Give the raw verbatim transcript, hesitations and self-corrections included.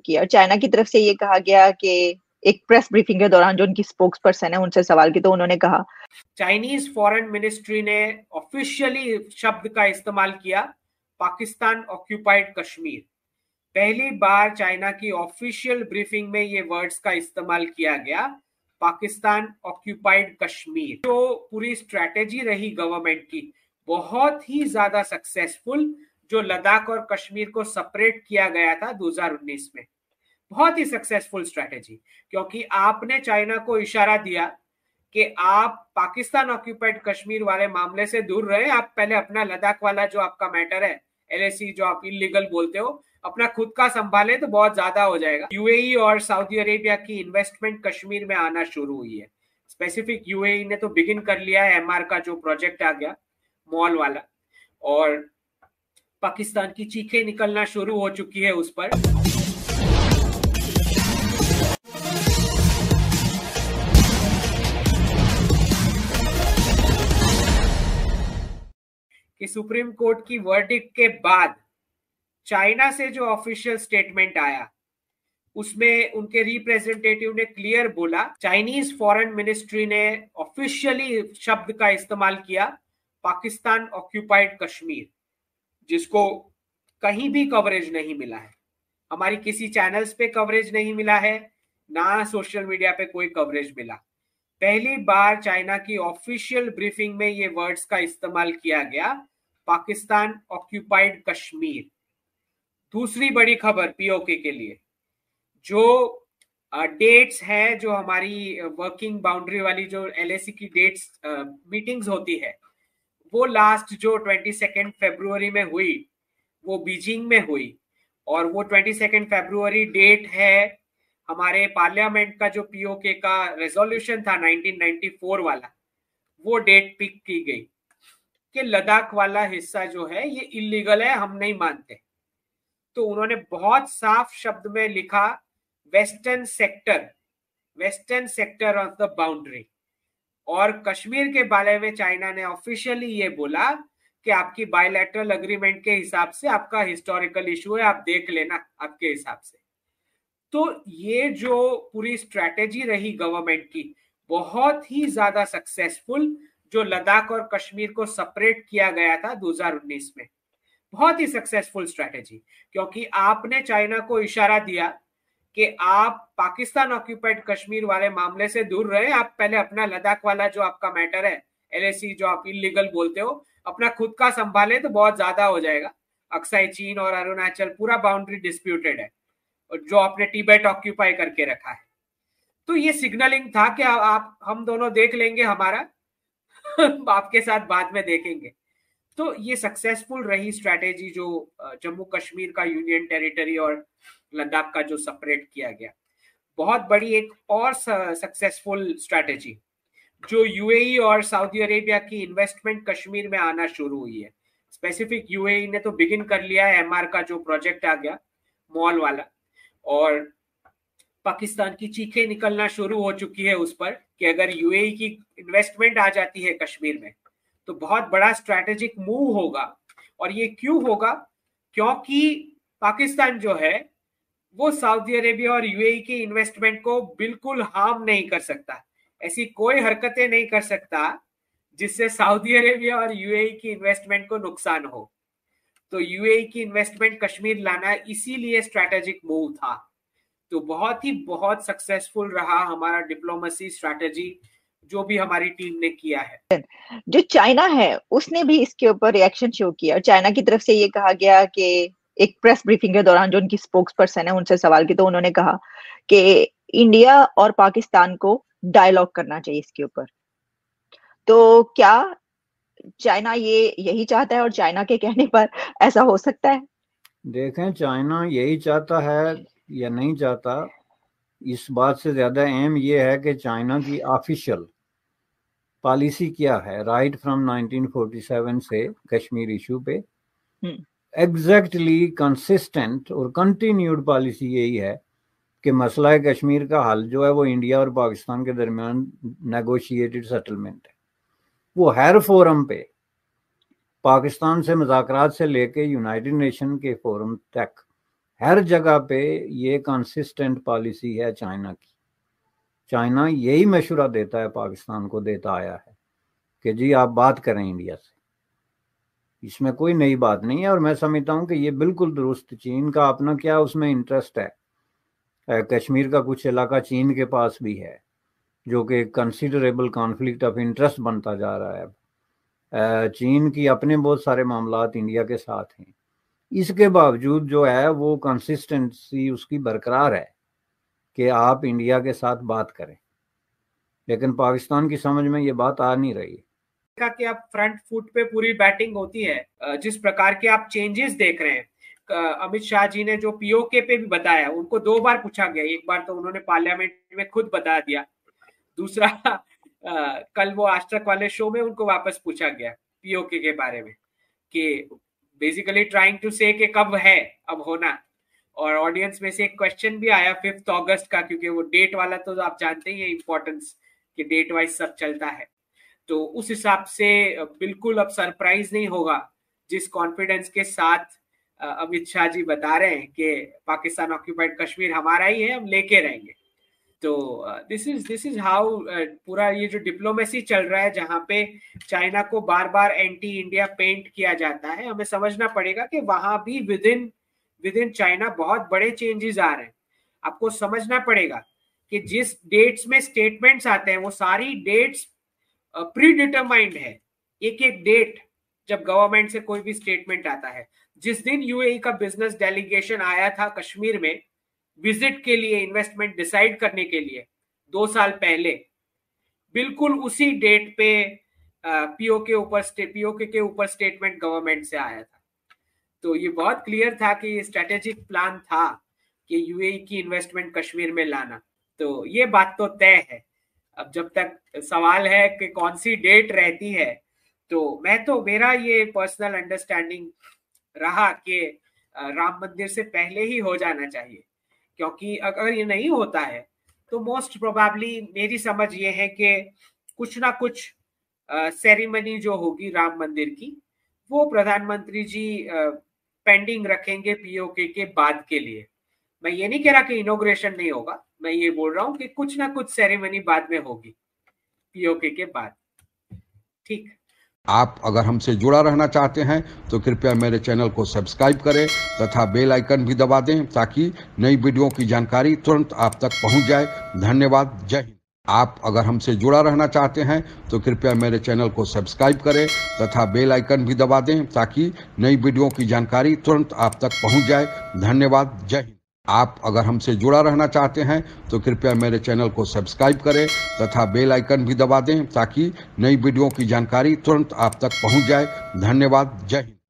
किया। चाइना की तरफ से ये कहा गया कि एक प्रेस ब्रीफिंग के दौरान जो उनकी स्पोक्स पर्सन है उनसे सवाल की, तो उन्होंने कहा, चाइनीज फॉरेन मिनिस्ट्री ने ऑफिशियली शब्द का इस्तेमाल किया पाकिस्तान ऑक्यूपाइड कश्मीर। पहली बार चाइना की ऑफिशियल ब्रीफिंग में ये वर्ड्स का इस्तेमाल किया गया, पाकिस्तान ऑक्यूपाइड कश्मीर। जो पूरी स्ट्रैटेजी रही गवर्नमेंट की बहुत ही ज्यादा सक्सेसफुल, जो लद्दाख और कश्मीर को सेपरेट किया गया था दो हज़ार उन्नीस में, बहुत ही सक्सेसफुल स्ट्रैटेजी। क्योंकि आपने चाइना को इशारा दिया कि आप पाकिस्तान ऑक्यूपाइड कश्मीर वाले मामले से दूर रहे, आप पहले अपना लद्दाख वाला जो आपका मैटर है, एलएसी जो आप इलीगल बोलते हो, अपना खुद का संभाले तो बहुत ज्यादा हो जाएगा। यूएई और सऊदी अरेबिया की इन्वेस्टमेंट कश्मीर में आना शुरू हुई है। स्पेसिफिक यूएई ने तो बिगिन कर लिया है, एमआर का जो प्रोजेक्ट आ गया मॉल वाला, और पाकिस्तान की चीखें निकलना शुरू हो चुकी है उस पर। कि सुप्रीम कोर्ट की वर्डिक्ट के बाद चाइना से जो ऑफिशियल स्टेटमेंट आया उसमें उनके रिप्रेजेंटेटिव ने क्लियर बोला, चाइनीज फॉरेन मिनिस्ट्री ने ऑफिशियली शब्द का इस्तेमाल किया पाकिस्तान ऑक्यूपाइड कश्मीर, जिसको कहीं भी कवरेज नहीं मिला है, हमारी किसी चैनल्स पे कवरेज नहीं मिला है, ना सोशल मीडिया पे कोई कवरेज मिला। पहली बार चाइना की ऑफिशियल ब्रीफिंग में ये वर्ड्स का इस्तेमाल किया गया, पाकिस्तान ऑक्यूपाइड कश्मीर। दूसरी बड़ी खबर पीओके के लिए, जो डेट्स है, जो हमारी वर्किंग बाउंड्री वाली जो एलएसी की डेट्स मीटिंग्स होती है, वो लास्ट जो ट्वेंटी सेकेंड फेब्रुवरी में हुई वो बीजिंग में हुई, और वो ट्वेंटी सेकेंड फेब्रुवरी डेट है हमारे पार्लियामेंट का जो पीओके का रेजोल्यूशन था नाइनटीन नाइंटी फोर वाला, वो डेट पिक की गई कि लद्दाख वाला हिस्सा जो है ये इलीगल है, हम नहीं मानते। तो उन्होंने बहुत साफ शब्द में लिखा, western sector, western sector of the boundary. और कश्मीर के बारे में चाइना ने ऑफिशियली ये बोला कि आपकी बायलैटरल अग्रीमेंट के हिसाब से आपका हिस्टोरिकल इशू है, आप देख लेना आपके हिसाब से। तो ये जो पूरी स्ट्रैटेजी रही गवर्नमेंट की बहुत ही ज्यादा सक्सेसफुल, जो लद्दाख और कश्मीर को सेपरेट किया गया था दो हज़ार उन्नीस में, बहुत ही सक्सेसफुल स्ट्रैटेजी। क्योंकि आपने चाइना को इशारा दिया कि आप पाकिस्तान ऑक्यूपाइड कश्मीर वाले मामले से दूर रहे, आप पहले अपना लद्दाख वाला जो आपका मैटर है, एलएसी जो आप इलीगल बोलते हो, अपना खुद का संभाले तो बहुत ज्यादा हो जाएगा। अक्साई चीन और अरुणाचल पूरा बाउंड्री डिस्प्यूटेड है, जो आपने टिबेट ऑक्यूपाई करके रखा है। तो ये सिग्नलिंग था कि आप, आप हम दोनों देख लेंगे, हमारा आपके साथ बाद में देखेंगे। तो ये सक्सेसफुल रही स्ट्रैटेजी, जो जम्मू कश्मीर का यूनियन टेरिटरी और लद्दाख का जो सेपरेट किया गया। बहुत बड़ी एक और सक्सेसफुल स्ट्रैटेजी, जो यूएई और सऊदी अरेबिया की इन्वेस्टमेंट कश्मीर में आना शुरू हुई है। स्पेसिफिक यूएई ने तो बिगिन कर लिया है, एमआर का जो प्रोजेक्ट आ गया मॉल वाला, और पाकिस्तान की चीखें निकलना शुरू हो चुकी है उस पर कि अगर यूएई की इन्वेस्टमेंट आ जाती है कश्मीर में तो बहुत बड़ा स्ट्रैटेजिक मूव होगा। और ये क्यों होगा? क्योंकि पाकिस्तान जो है वो सऊदी अरेबिया और यूएई की इन्वेस्टमेंट को बिल्कुल हार्म नहीं कर सकता, ऐसी कोई हरकतें नहीं कर सकता जिससे सऊदी अरेबिया और यूएई की इन्वेस्टमेंट को नुकसान हो। तो यूएई की इन्वेस्टमेंट कश्मीर लाना इसीलिए स्ट्रैटेजिक मूव था। तो बहुत ही बहुत सक्सेसफुल रहा हमारा डिप्लोमेसी स्ट्रैटेजी, जो भी हमारी टीम ने किया है। जो चाइना है उसने भी इसके ऊपर रिएक्शन शो किया। चाइना की तरफ से ये कहा गया कि एक प्रेस ब्रीफिंग के दौरान जो उनकी स्पोक्स पर्सन है उनसे सवाल की, तो उन्होंने कहा कि इंडिया और पाकिस्तान को डायलॉग करना चाहिए इसके ऊपर। तो क्या चाइना ये यही चाहता है और चाइना के कहने पर ऐसा हो सकता है? देखें, चाइना यही चाहता है या नहीं चाहता, इस बात से ज्यादा अहम ये है कि चाइना की ऑफिशियल पॉलिसी क्या है right from nineteen forty seven से कश्मीर इशू पे। एग्जैक्टली कंसिस्टेंट और कंटिन्यूड पॉलिसी यही है कि मसला कश्मीर का हल जो है वो इंडिया और पाकिस्तान के दरमियान नेगोशिएटेड सेटलमेंट है। वो हर फोरम पे, पाकिस्तान से मुज़ाकरात से लेके यूनाइटेड नेशन के फोरम तक, हर जगह पे ये कंसिस्टेंट पॉलिसी है चाइना की। चाइना यही मशवरा देता है, पाकिस्तान को देता आया है कि जी आप बात करें इंडिया से, इसमें कोई नई बात नहीं है। और मैं समझता हूँ कि ये बिल्कुल दुरुस्त, चीन का अपना क्या उसमें इंटरेस्ट है। कश्मीर का कुछ इलाका चीन के पास भी है, जो कि कंसिडरेबल कॉन्फ्लिक्ट ऑफ इंटरेस्ट बनता जा रहा है। चीन की अपने बहुत सारे मामलात इंडिया के साथ हैं, इसके बावजूद जो है वो कंसिस्टेंसी उसकी बरकरार है कि आप इंडिया के साथ बात करें। लेकिन पाकिस्तान की समझ में ये बात आ नहीं रही है कि आप फ्रंट फुट पे पूरी बैटिंग होती है। जिस प्रकार के आप चेंजेस देख रहे हैं, अमित शाह जी ने जो पीओके पे भी बताया, उनको दो बार पूछा गया, एक बार तो उन्होंने पार्लियामेंट में खुद बता दिया, दूसरा आ, कल वो आज तक वाले शो में उनको वापस पूछा गया पीओके के बारे में, कि बेसिकली ट्राइंग टू से कि कब है अब होना। और ऑडियंस में से एक क्वेश्चन भी आया फिफ्थ अगस्त का, क्योंकि वो डेट वाला तो आप जानते ही हैं इंपॉर्टेंस कि डेट वाइज सब चलता है। तो उस हिसाब से बिल्कुल अब सरप्राइज नहीं होगा जिस कॉन्फिडेंस के साथ अमित शाह जी बता रहे हैं कि पाकिस्तान ऑक्यूपाइड कश्मीर हमारा ही है, हम लेके रहेंगे। तो this is this is how पूरा ये जो डिप्लोमेसी चल रहा है, जहां पे चाइना को बार बार एंटी इंडिया पेंट किया जाता है, हमें समझना पड़ेगा कि वहां भी within within China बहुत बड़े चेंजेस आ रहे हैं। आपको समझना पड़ेगा कि जिस डेट्स में स्टेटमेंट्स आते हैं वो सारी डेट्स प्री डिटरमाइंड है। एक एक डेट जब गवर्नमेंट से कोई भी स्टेटमेंट आता है, जिस दिन यूएई का बिजनेस डेलीगेशन आया था कश्मीर में विजिट के लिए, इन्वेस्टमेंट डिसाइड करने के लिए दो साल पहले, बिल्कुल उसी डेट पे पीओ के ऊपर पीओके के ऊपर स्टेटमेंट गवर्नमेंट से आया था। तो ये बहुत क्लियर था कि ये स्ट्रेटेजिक प्लान था कि यूएई की इन्वेस्टमेंट कश्मीर में लाना। तो ये बात तो तय है। अब जब तक सवाल है कि कौन सी डेट रहती है, तो मैं तो मेरा ये पर्सनल अंडरस्टैंडिंग रहा कि राम मंदिर से पहले ही हो जाना चाहिए, क्योंकि अगर ये नहीं होता है तो मोस्ट प्रोबेबली मेरी समझ ये है कि कुछ ना कुछ सेरेमनी जो होगी राम मंदिर की, वो प्रधानमंत्री जी पेंडिंग रखेंगे पीओके के बाद के लिए। मैं ये नहीं कह रहा कि इनॉग्रेशन नहीं होगा, मैं ये बोल रहा हूँ कि कुछ ना कुछ सेरेमनी बाद में होगी पीओके के बाद। ठीक। आप अगर हमसे जुड़ा रहना चाहते हैं तो कृपया मेरे चैनल को सब्सक्राइब करें तथा बेल आइकन भी दबा दें, ताकि नई वीडियो की जानकारी तुरंत आप तक पहुंच जाए। धन्यवाद। जय हिंद। आप अगर हमसे जुड़ा रहना चाहते हैं तो कृपया मेरे चैनल को सब्सक्राइब करें तथा बेल आइकन भी दबा दें, ताकि नई वीडियो की जानकारी तुरंत आप तक पहुंच जाए। धन्यवाद। जय हिंद। आप अगर हमसे जुड़ा रहना चाहते हैं तो कृपया मेरे चैनल को सब्सक्राइब करें तथा बेल आइकन भी दबा दें, ताकि नई वीडियो की जानकारी तुरंत आप तक पहुंच जाए। धन्यवाद। जय हिंद।